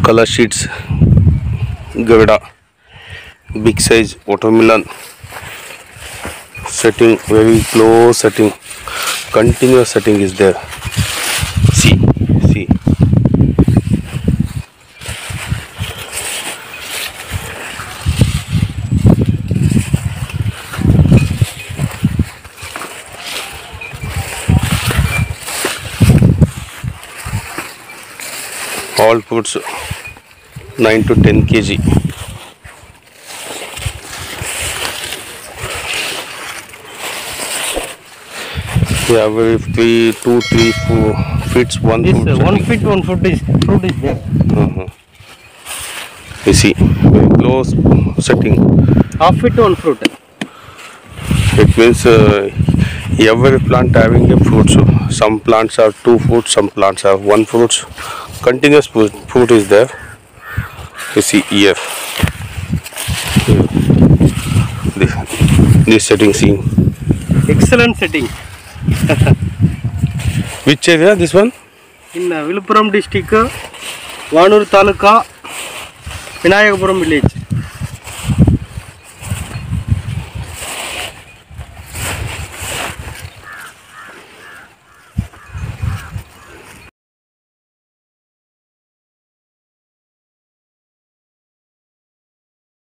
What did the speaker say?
kalash seeds, Garuda, big size watermelon, setting, very close setting, continuous setting is there. See. All fruits 9 to 10 kg. Yeah, very 2, 3, 4 feet, one this fruit. 1 feet 1 foot is fruit is there. You see, very close setting. Half feet 1 fruit. It means every plant having a fruit. So some plants have 2 fruits, some plants have 1 fruit. Continuous fruit is there. You see here. This setting scene. Excellent setting. Which area? This one? In Viluppuram district, Vanur Taluka, Vinayakapuram village.